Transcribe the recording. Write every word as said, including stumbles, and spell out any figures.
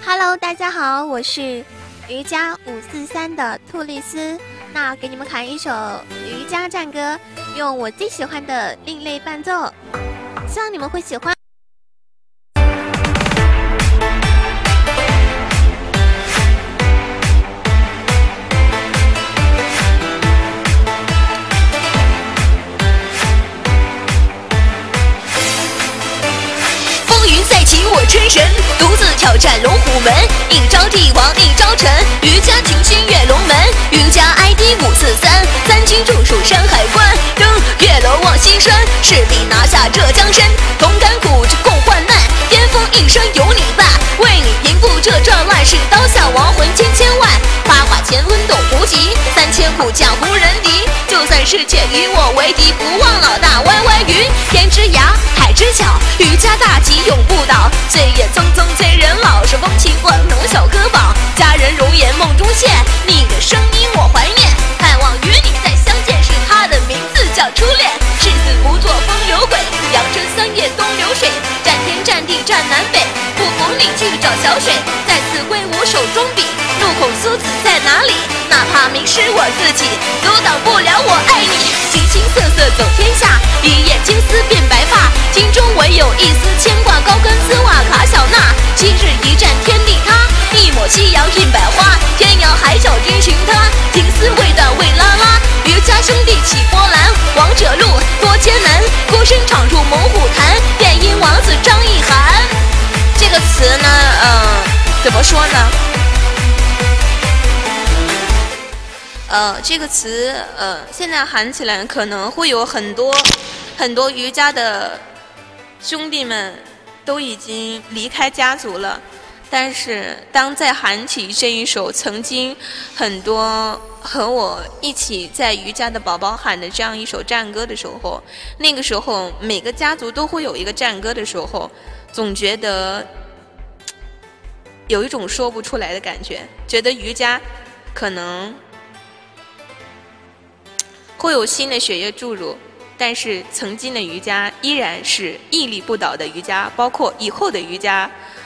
Hello， 大家好，我是瑜伽五四三的兔丽丝。那给你们弹一首瑜伽战歌，用我最喜欢的另类伴奏，希望你们会喜欢。 风云再起我真神，独自挑战龙虎门，一招帝王一招臣，瑜伽群星跃龙门，瑜伽 I D 五四三，三军中属山海关，登月楼望西山，势必拿下浙江山，同甘苦共患难，巅峰一生有你伴，为你平复这战乱世，刀下亡魂千千万，八卦乾坤斗无极，三千古江湖人敌，就算世界与我为敌，不忘老大歪歪云，天之涯海之角，瑜伽大旗永不倒，岁月匆匆催人老，是风情万浓小歌榜，佳人容颜梦中现，你的声音我怀念，盼望与你再相见时，他的名字叫初恋，誓死不做风流鬼，阳春三月东流水，战天战地战南北，不逢你去找小水，再次挥舞手中笔，怒恐苏子在哪里，哪怕迷失我自己，阻挡不了我爱你，形形色色走天下，一夜青丝变白发，心中唯有一丝牵挂，高跟丝袜卡小娜，今日一战天地塌，一抹夕阳映百花，天涯海角追寻他，情丝未断未拉拉，瑜伽兄弟起波澜，王者路多艰难，孤身闯入猛虎潭，电音王子张意涵。这个词呢，嗯、呃，怎么说呢？呃，这个词，呃，现在喊起来可能会有很多很多瑜伽的兄弟们都已经离开家族了，但是当再喊起这一首曾经很多和我一起在瑜伽的宝宝喊的这样一首战歌的时候，那个时候每个家族都会有一个战歌的时候，总觉得有一种说不出来的感觉，觉得瑜伽可能会有新的血液注入，但是曾经的瑜伽依然是屹立不倒的瑜伽，包括以后的瑜伽